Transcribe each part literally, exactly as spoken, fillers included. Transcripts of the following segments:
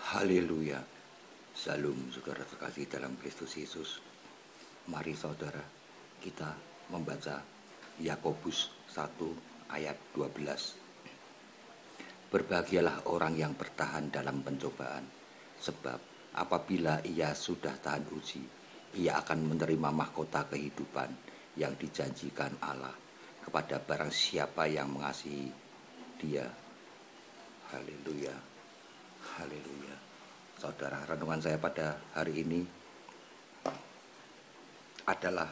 Haleluya. Salam saudara terkasih dalam Kristus Yesus. Mari saudara kita membaca Yakobus satu ayat dua belas. Berbahagialah orang yang bertahan dalam pencobaan, sebab apabila ia sudah tahan uji, ia akan menerima mahkota kehidupan yang dijanjikan Allah kepada barang siapa yang mengasihi Dia. Haleluya. Haleluya. Saudara, renungan saya pada hari ini adalah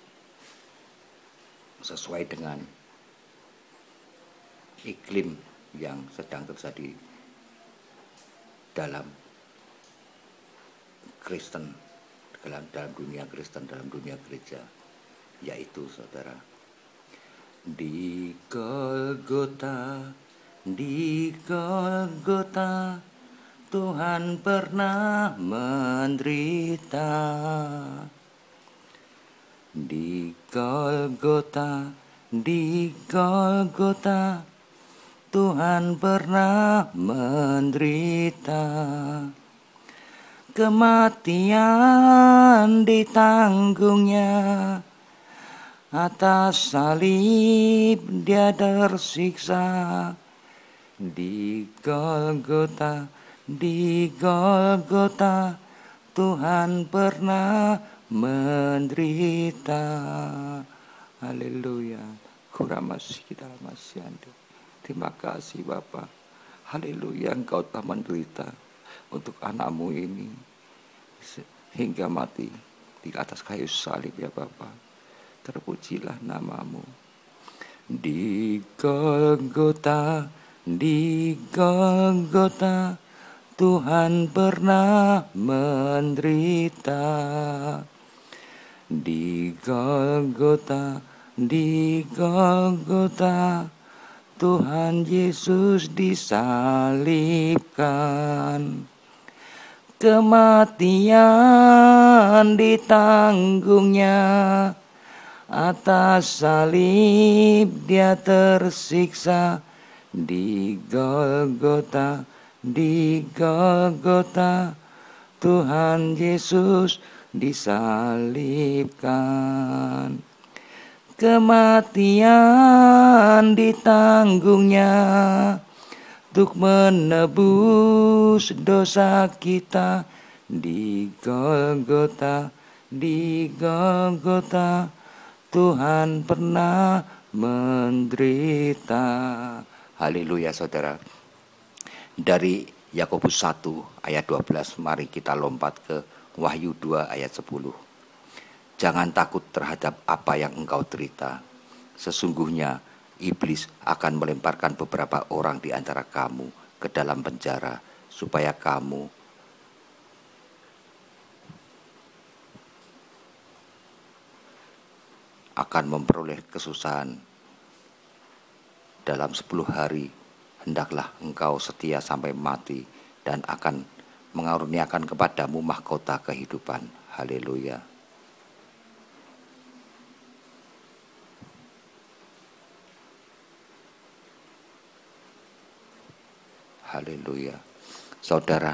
sesuai dengan iklim yang sedang terjadi dalam Kristen, dalam, dalam dunia Kristen, dalam dunia gereja, yaitu saudara, di Golgota, di Golgota Tuhan pernah menderita. Di Golgota, di Golgota Tuhan pernah menderita. Kematian ditanggungnya, atas salib dia tersiksa. Di Golgota, di Golgota Tuhan pernah menderita. Haleluya. Kuramasi kita masih ada. Terima kasih Bapa. Haleluya, Engkau telah menderita untuk anakmu ini hingga mati di atas kayu salib ya Bapa. Terpujilah namamu. Di Golgota, di Golgota Tuhan pernah menderita. Di Golgota, di Golgota Tuhan Yesus disalibkan. Kematian ditanggungnya, atas salib dia tersiksa. Di Golgota, di Golgota Tuhan Yesus disalibkan. Kematian ditanggungnya untuk menebus dosa kita. Di Golgota, di Golgota Tuhan pernah menderita. Haleluya saudara. Dari Yakobus satu ayat dua belas, mari kita lompat ke Wahyu dua ayat sepuluh. Jangan takut terhadap apa yang engkau derita. Sesungguhnya iblis akan melemparkan beberapa orang di antara kamu ke dalam penjara, supaya kamu akan memperoleh kesusahan. Dalam sepuluh hari hendaklah engkau setia sampai mati, dan akan mengaruniakan kepadamu mahkota kehidupan. Haleluya. Haleluya. Saudara,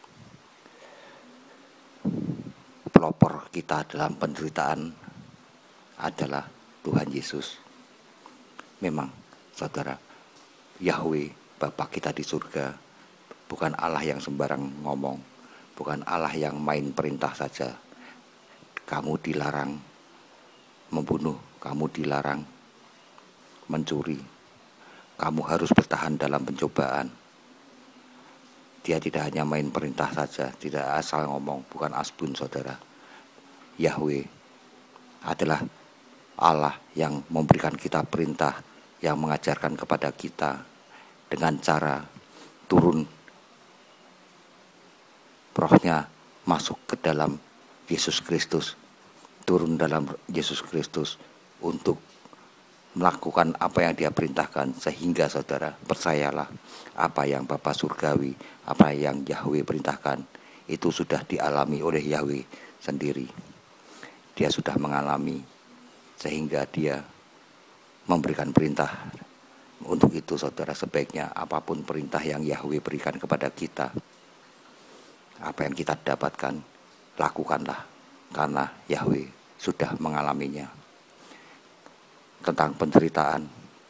pelopor kita dalam penderitaan adalah Tuhan Yesus. Memang saudara, Yahweh Bapa kita di surga bukan Allah yang sembarang ngomong, bukan Allah yang main perintah saja. Kamu dilarang membunuh, kamu dilarang mencuri, kamu harus bertahan dalam pencobaan. Dia tidak hanya main perintah saja, tidak asal ngomong, bukan asbun saudara. Yahweh adalah Allah yang memberikan kita perintah, yang mengajarkan kepada kita dengan cara turun rohnya masuk ke dalam Yesus Kristus, turun dalam Yesus Kristus untuk melakukan apa yang dia perintahkan. Sehingga saudara, percayalah, apa yang Bapa Surgawi, apa yang Yahweh perintahkan, itu sudah dialami oleh Yahweh sendiri. Dia sudah mengalami, sehingga dia memberikan perintah. Untuk itu saudara, sebaiknya apapun perintah yang Yahweh berikan kepada kita, Apa yang kita dapatkan, lakukanlah, karena Yahweh sudah mengalaminya. Tentang penderitaan,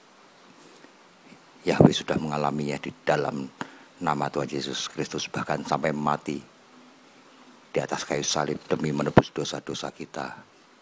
Yahweh sudah mengalaminya di dalam nama Tuhan Yesus Kristus, bahkan sampai mati di atas kayu salib demi menebus dosa-dosa kita.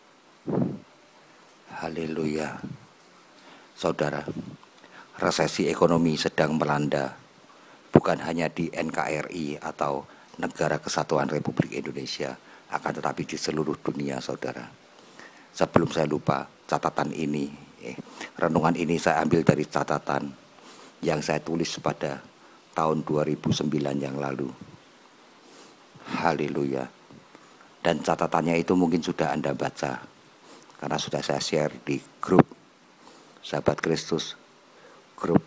Haleluya. Saudara, resesi ekonomi sedang melanda, bukan hanya di N K R I atau Negara Kesatuan Republik Indonesia, akan tetapi di seluruh dunia, saudara. Sebelum saya lupa, catatan ini, eh, renungan ini saya ambil dari catatan yang saya tulis pada tahun dua ribu sembilan yang lalu. Haleluya. Dan catatannya itu mungkin sudah Anda baca, karena sudah saya share di grup Sahabat Kristus, grup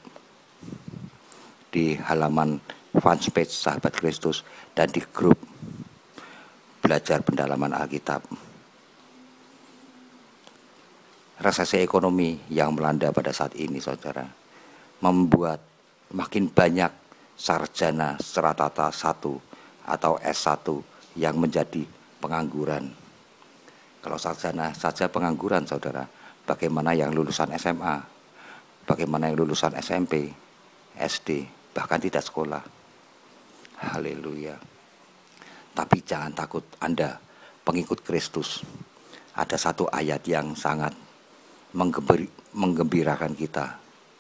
di halaman fanpage Sahabat Kristus, dan di grup belajar pendalaman Alkitab. Resesi ekonomi yang melanda pada saat ini, saudara, membuat makin banyak sarjana stratata satu atau S satu yang menjadi pengangguran. Kalau sarjana saja pengangguran, saudara, bagaimana yang lulusan S M A, bagaimana yang lulusan S M P, S D, bahkan tidak sekolah. Haleluya. Tapi jangan takut, Anda pengikut Kristus. Ada satu ayat yang sangat menggembirakan kita.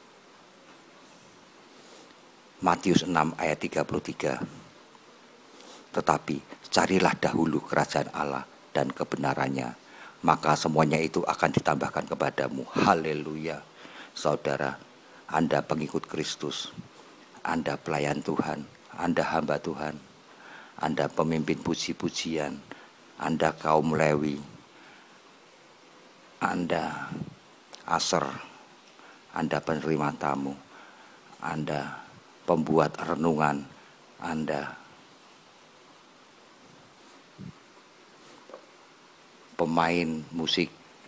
Matius enam ayat tiga puluh tiga. Tetapi carilah dahulu kerajaan Allah dan kebenarannya, maka semuanya itu akan ditambahkan kepadamu. Haleluya. Saudara, Anda pengikut Kristus, Anda pelayan Tuhan, Anda hamba Tuhan, Anda pemimpin puji-pujian, Anda kaum Lewi, Anda aser, Anda penerima tamu, Anda pembuat renungan, Anda pemain musik,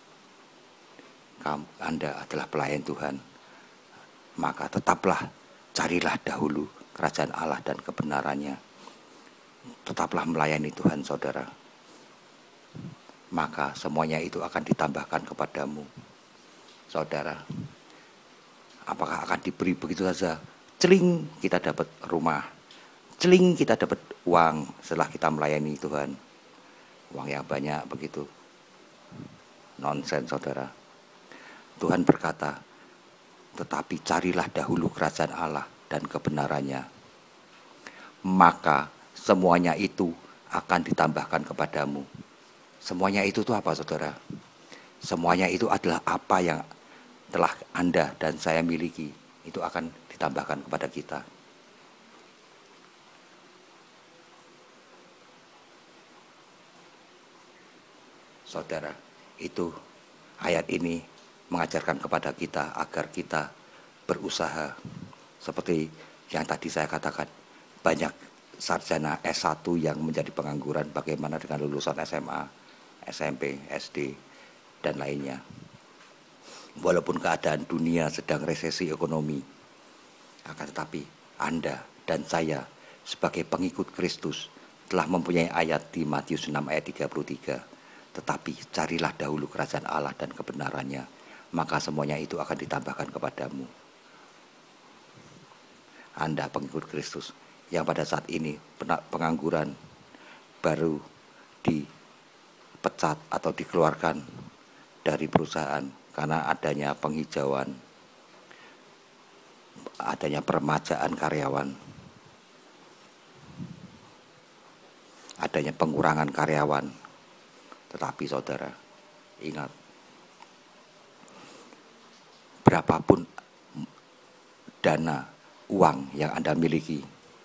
Anda adalah pelayan Tuhan. Maka tetaplah carilah dahulu kerajaan Allah dan kebenarannya. Tetaplah melayani Tuhan, saudara. Maka semuanya itu akan ditambahkan kepadamu. Saudara, apakah akan diberi begitu saja? Celing, kita dapat rumah. Celing, kita dapat uang setelah kita melayani Tuhan. Uang yang banyak begitu. Nonsen, saudara. Tuhan berkata, tetapi carilah dahulu kerajaan Allah dan kebenarannya, maka semuanya itu akan ditambahkan kepadamu. Semuanya itu tuh apa, saudara? Semuanya itu adalah apa yang telah Anda dan saya miliki. Itu akan ditambahkan kepada kita. Saudara, itu ayat ini mengajarkan kepada kita agar kita berusaha. Seperti yang tadi saya katakan, banyak sarjana S satu yang menjadi pengangguran. Bagaimana dengan lulusan S M A, S M P, S D, dan lainnya. Walaupun keadaan dunia sedang resesi ekonomi, akan tetapi Anda dan saya sebagai pengikut Kristus telah mempunyai ayat di Matius enam ayat tiga puluh tiga. Tetapi carilah dahulu kerajaan Allah dan kebenarannya, maka semuanya itu akan ditambahkan kepadamu. Anda pengikut Kristus yang pada saat ini pengangguran, baru dipecat atau dikeluarkan dari perusahaan karena adanya penghijauan, adanya peremajaan karyawan, adanya pengurangan karyawan. Tetapi saudara, ingat, berapapun dana, uang yang Anda miliki,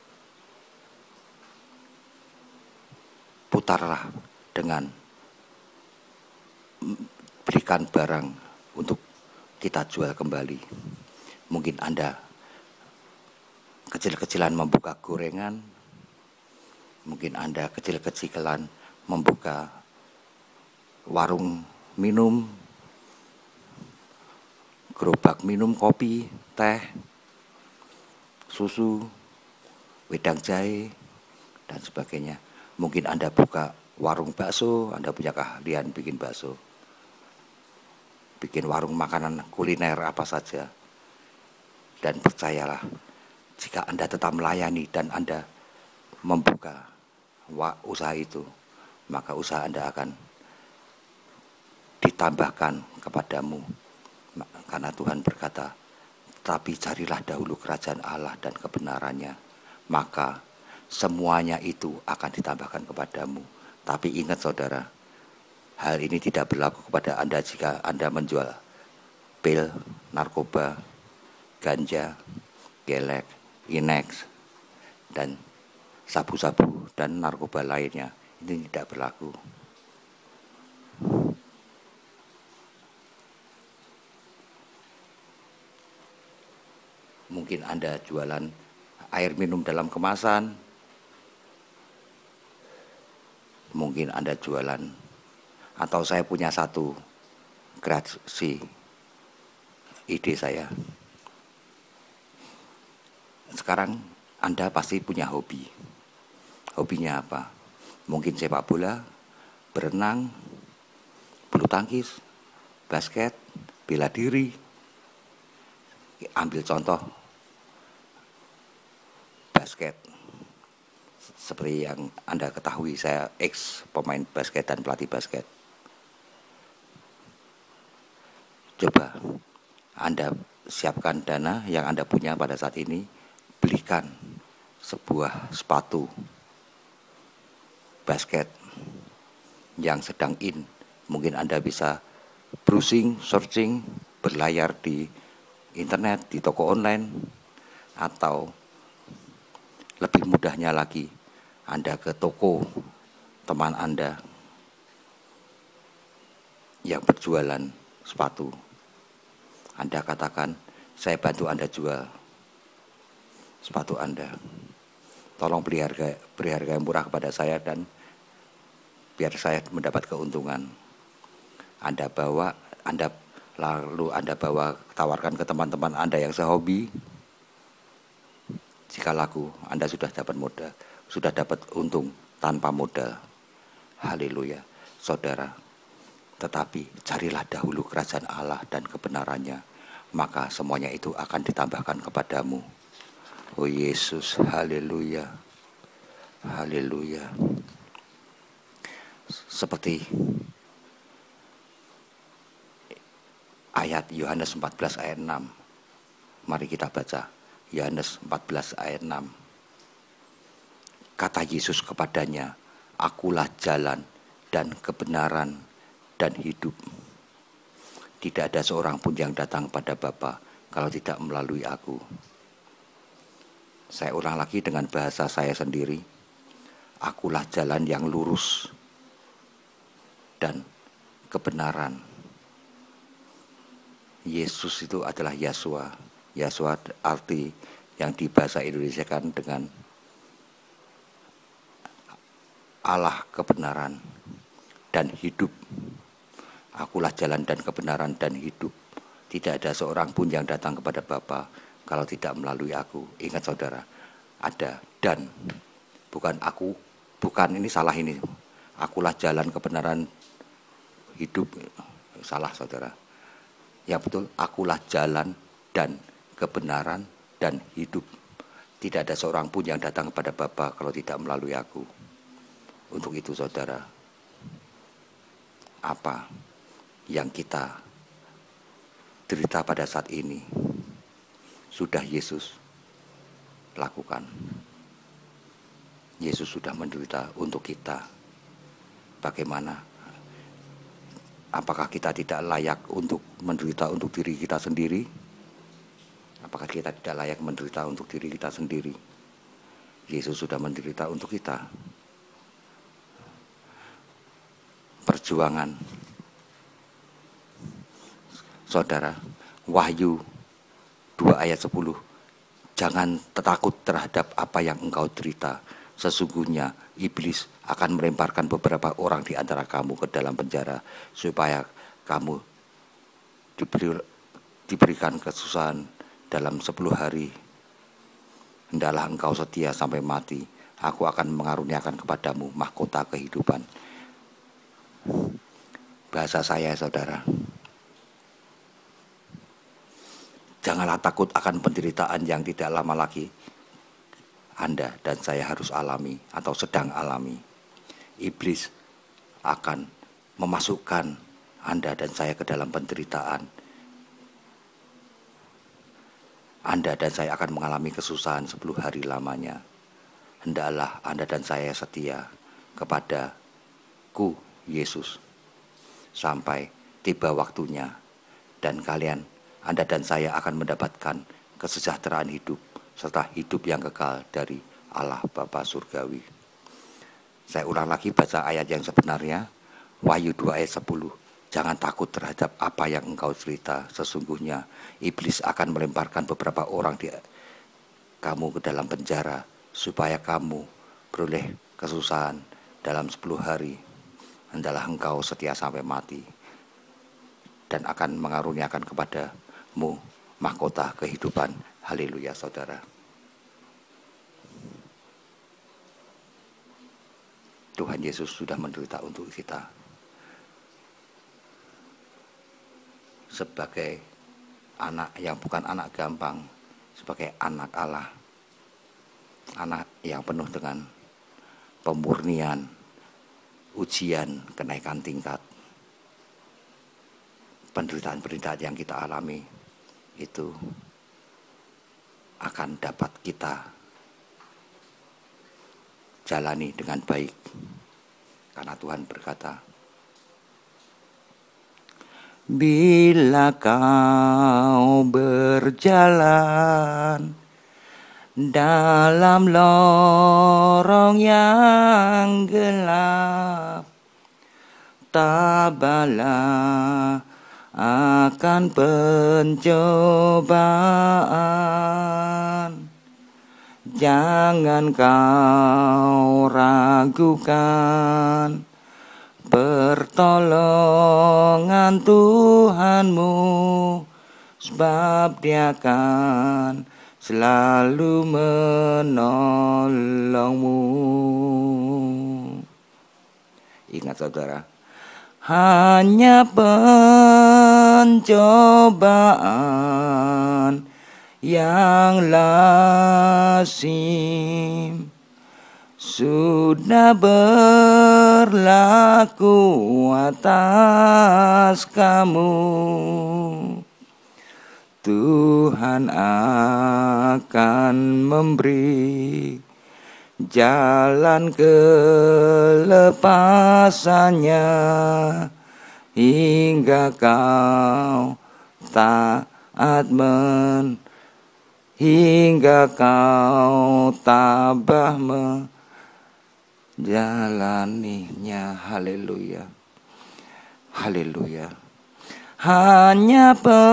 putarlah dengan berikan barang untuk kita jual kembali. Mungkin Anda kecil-kecilan membuka gorengan, mungkin Anda kecil-kecilan membuka warung minum, gerobak minum kopi, teh, susu, wedang jahe, dan sebagainya. Mungkin Anda buka warung bakso, Anda punya keahlian bikin bakso, bikin warung makanan kuliner apa saja. Dan percayalah, jika Anda tetap melayani dan Anda membuka usaha itu, maka usaha Anda akan ditambahkan kepadamu. Karena Tuhan berkata, tapi carilah dahulu kerajaan Allah dan kebenarannya, maka semuanya itu akan ditambahkan kepadamu. Tapi ingat saudara, hal ini tidak berlaku kepada Anda jika Anda menjual pil, narkoba, ganja, gelek, inex, dan sabu-sabu dan narkoba lainnya. Ini tidak berlaku. Mungkin Anda jualan air minum dalam kemasan, mungkin Anda jualan, atau saya punya satu kreasi ide saya. Sekarang Anda pasti punya hobi. Hobinya apa? Mungkin sepak bola, berenang, bulu tangkis, basket, bela diri. Ambil contoh basket. Seperti yang Anda ketahui, saya ex pemain basket dan pelatih basket. Coba Anda siapkan dana yang Anda punya pada saat ini, belikan sebuah sepatu basket yang sedang in. Mungkin Anda bisa browsing, searching, berlayar di internet, di toko online, atau lebih mudahnya lagi, Anda ke toko teman Anda yang berjualan sepatu. Anda katakan, saya bantu Anda jual sepatu Anda. Tolong beri harga, beri harga yang murah kepada saya dan biar saya mendapat keuntungan. Anda bawa, Anda lalu Anda bawa, tawarkan ke teman-teman Anda yang sehobi. Jika laku, Anda sudah dapat modal, sudah dapat untung tanpa modal. Haleluya, saudara. Tetapi carilah dahulu kerajaan Allah dan kebenarannya, maka semuanya itu akan ditambahkan kepadamu. Oh Yesus, haleluya, haleluya. Seperti ayat Yohanes empat belas ayat enam. Mari kita baca. Yohanes empat belas ayat enam. Kata Yesus kepadanya, akulah jalan dan kebenaran dan hidup. Tidak ada seorang pun yang datang pada Bapa kalau tidak melalui aku. Saya ulang lagi dengan bahasa saya sendiri. Akulah jalan yang lurus dan kebenaran. Yesus itu adalah Yeshua. Yeshua arti yang di bahasa Indonesia kan dengan Allah kebenaran dan hidup. Akulah jalan dan kebenaran dan hidup. Tidak ada seorang pun yang datang kepada Bapa kalau tidak melalui aku. Ingat saudara, ada dan, bukan aku, bukan ini salah ini. Akulah jalan kebenaran hidup, salah saudara. Yang betul, akulah jalan dan kebenaran dan hidup. Tidak ada seorang pun yang datang kepada Bapa kalau tidak melalui aku. Untuk itu saudara, apa yang kita derita pada saat ini sudah Yesus lakukan. Yesus sudah menderita untuk kita. Bagaimana? Apakah kita tidak layak untuk menderita untuk diri kita sendiri? Apakah kita tidak layak menderita untuk diri kita sendiri? Yesus sudah menderita untuk kita. Perjuangan. Saudara, Wahyu dua ayat sepuluh. Jangan takut terhadap apa yang engkau derita. Sesungguhnya iblis akan melemparkan beberapa orang di antara kamu ke dalam penjara supaya kamu diberi, diberikan kesusahan dalam sepuluh hari. Hendaklah engkau setia sampai mati, Aku akan mengaruniakan kepadamu mahkota kehidupan. Bahasa saya, saudara, janganlah takut akan penderitaan yang tidak lama lagi Anda dan saya harus alami atau sedang alami. Iblis akan memasukkan Anda dan saya ke dalam penderitaan. Anda dan saya akan mengalami kesusahan sepuluh hari lamanya. Hendaklah Anda dan saya setia kepadaku, Yesus, sampai tiba waktunya. Dan kalian, Anda dan saya akan mendapatkan kesejahteraan hidup serta hidup yang kekal dari Allah Bapa Surgawi. Saya ulang lagi baca ayat yang sebenarnya, Wahyu dua ayat sepuluh. Jangan takut terhadap apa yang engkau cerita. Sesungguhnya iblis akan melemparkan beberapa orang di kamu ke dalam penjara, supaya kamu beroleh kesusahan dalam sepuluh hari. Hendaklah engkau setia sampai mati, dan akan mengaruniakan kepadamu mahkota kehidupan. Haleluya, saudara. Tuhan Yesus sudah menderita untuk kita. Sebagai anak yang bukan anak gampang, sebagai anak Allah, anak yang penuh dengan pemurnian, ujian, kenaikan tingkat, penderitaan-penderitaan yang kita alami itu akan dapat kita jalani dengan baik, karena Tuhan berkata, bila kau berjalan dalam lorong yang gelap, tabahlah akan pencobaan. Jangan kau ragukan pertolongan Tuhanmu, sebab Dia akan selalu menolongmu. Ingat, saudara, hanya pencobaan yang lazim sudah berlaku atas kamu. Tuhan akan memberi jalan kelepasannya hingga kau taat men hingga kau tabah menjalaninya. Haleluya, haleluya. Hanya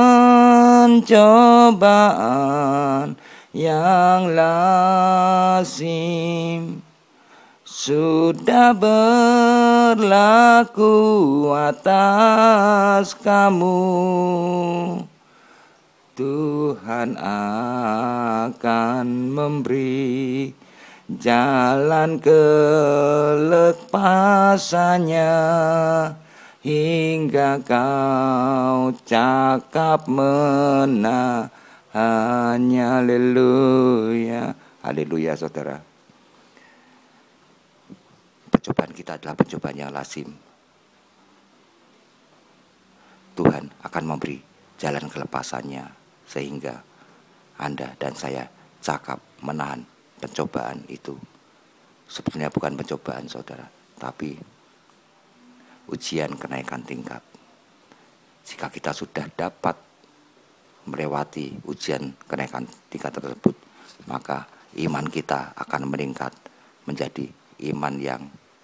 pencobaan yang lazim sudah berlaku atas kamu. Tuhan akan memberi jalan kelepasannya hingga kau cakap menahannya. Haleluya, haleluya, saudara. Pencobaan kita adalah pencobaan yang lazim. Tuhan akan memberi jalan kelepasannya sehingga Anda dan saya cakap menahan pencobaan itu. Sebenarnya bukan pencobaan, saudara, tapi ujian kenaikan tingkat. Jika kita sudah dapat melewati ujian kenaikan tingkat tersebut, maka iman kita akan meningkat menjadi iman yang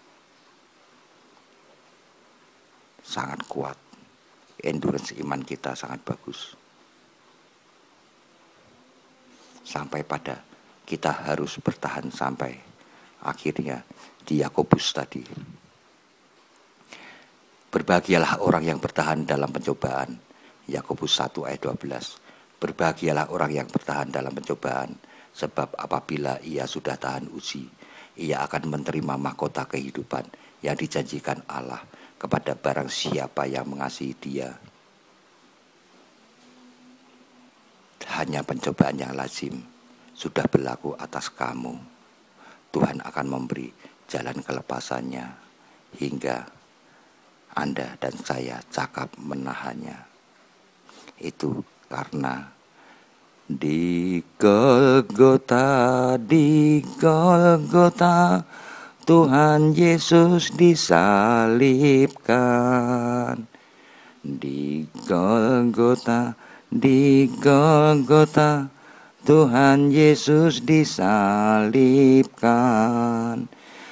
sangat kuat. Endurance iman kita sangat bagus. Sampai pada kita harus bertahan sampai akhirnya di Yakobus tadi. Berbahagialah orang yang bertahan dalam pencobaan. Yakobus satu ayat dua belas. Berbahagialah orang yang bertahan dalam pencobaan, sebab apabila ia sudah tahan uji, ia akan menerima mahkota kehidupan yang dijanjikan Allah kepada barang siapa yang mengasihi Dia. Hanya pencobaan yang lazim sudah berlaku atas kamu. Tuhan akan memberi jalan kelepasannya hingga Anda dan saya cakap menahannya. Itu karena di Golgota, di Golgota, Tuhan Yesus disalibkan. Di Golgota, di Golgota, Tuhan Yesus disalibkan.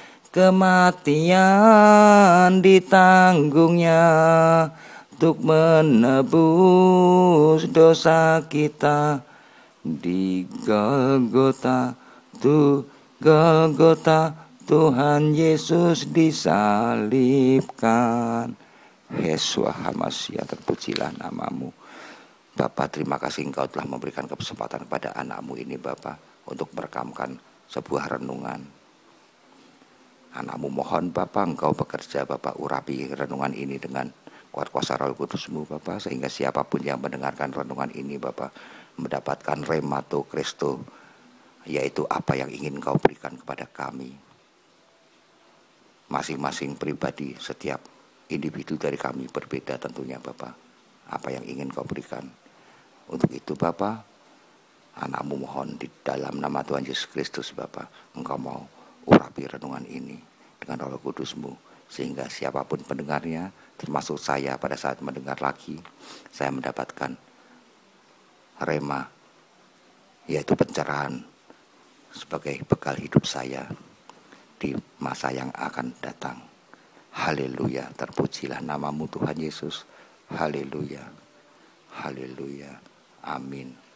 Kematian ditanggungnya untuk menebus dosa kita. Di Golgota, tu Golgota, Tuhan Yesus disalibkan. Yesua HaMashiach, terpujilah namamu. Bapa, terima kasih Engkau telah memberikan kesempatan kepada anakmu ini Bapa, untuk merekamkan sebuah renungan. Anakmu mohon Bapa, Engkau bekerja Bapa, urapi renungan ini dengan kuat kuasa Roh Kudus-Mu Bapa, sehingga siapapun yang mendengarkan renungan ini Bapa, mendapatkan remato Kristo, yaitu apa yang ingin Engkau berikan kepada kami. Masing-masing pribadi, setiap individu dari kami berbeda tentunya Bapa, apa yang ingin Kau berikan. Untuk itu Bapa, anakmu mohon di dalam nama Tuhan Yesus Kristus Bapa, Engkau mau urapi renungan ini dengan Roh Kudus-Mu, sehingga siapapun pendengarnya, termasuk saya pada saat mendengar lagi, saya mendapatkan rema, yaitu pencerahan sebagai bekal hidup saya di masa yang akan datang. Haleluya, terpujilah namamu Tuhan Yesus. Haleluya, haleluya, amin.